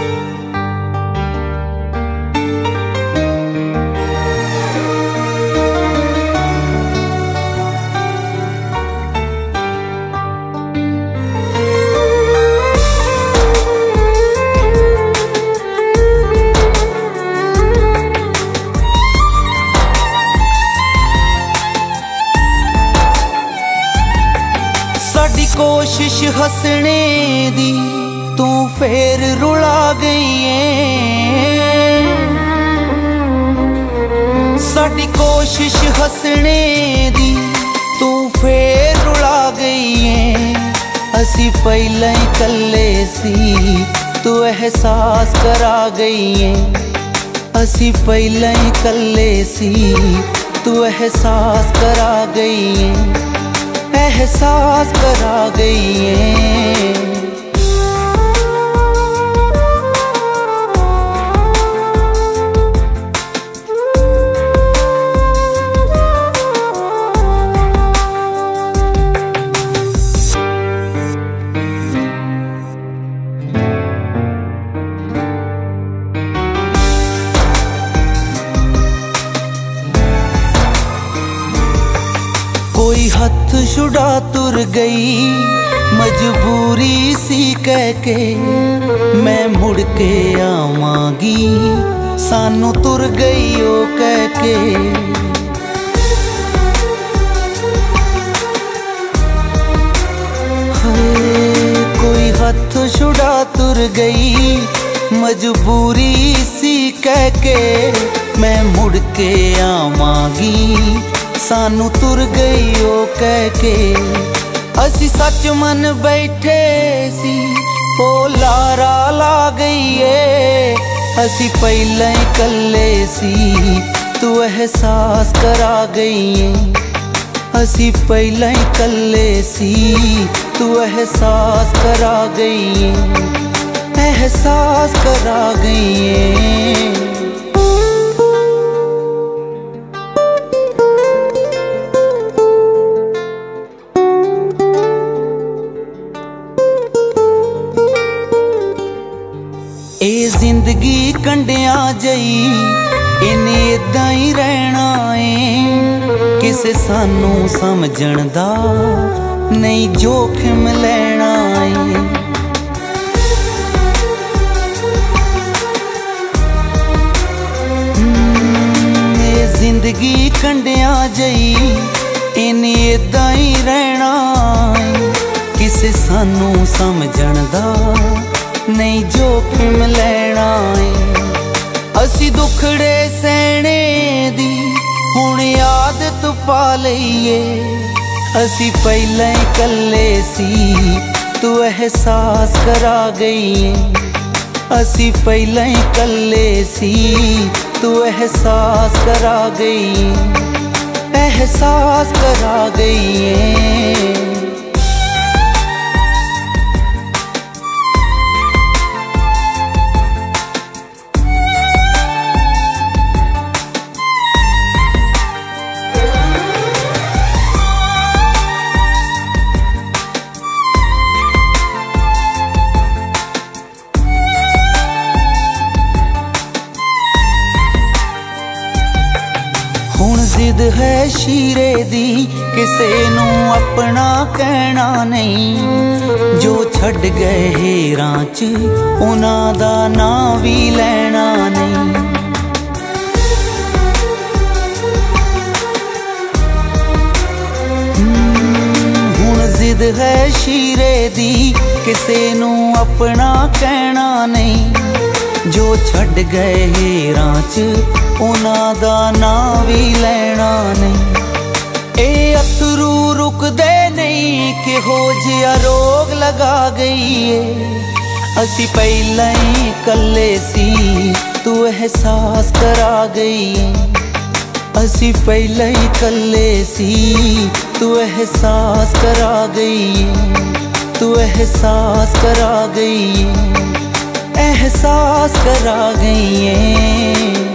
साडी कोशिश हसने दी तू फेर रुला गई है। साडी कोशिश हसने दी तू फेर रुला गई है। असी पहले ही कल्ले सी तू एहसास करा गई है। असी पहले ही कल्ले सी तू एहसास करा गई है। एहसास करा गई है। कोई हथ छुड़ा तुर गई मजबूरी सी कह के, मैं मुड़ के आवांगी सानू तुर गई ओ कह के। कोई हथ छुड़ा तुर गई मजबूरी सी कह के, मैं मुड़ के आवांगी सानू तुर गई ओ कह के। असी सच मन बैठे सी ओ लारा ला गई है। असी पहले ही कल्ले सी तू एहसास करा गई है। असी पहले ही कल्ले सी तू एहसास करा गई है। एहसास करा गई है। ए जिंदगी कंडिया जई इन्हें इदा ही रहना है। किसे सानू समझण दा नहीं जोखिम लेना है। ए जिंदगी कंडिया जई इन्हें इदा ही रहना है। किसे सानू समझण दा नहीं जोखिम लेना है। असी दुखड़े सहने दी हुण आदत पा लईए। असी पहले ही कल्ले सी तू एहसास करा गई है। असी पहले ही कल्ले सी तू एहसास करा गई है। एहसास करा गई है। जिद है शीरे दी किसे नू अपना कहना नहीं। जो छड़ गए हेरां च उन्हां दा नां भी लेना नहीं। हुण जिद है शीरे दी किसे नू अपना कहना नहीं। जो छड़ गए हेरां च उन्हां दा नां भी लेना नहीं। ए अथरू रुकदे नहीं कि हो जिया रोग लगा गई है। असी पहले ही कल्ले सी तू एहसास करा गई है। असी पहले ही कल्ले सी तू एहसास करा गई है। तू एहसास करा गई है। एहसास करा गई है।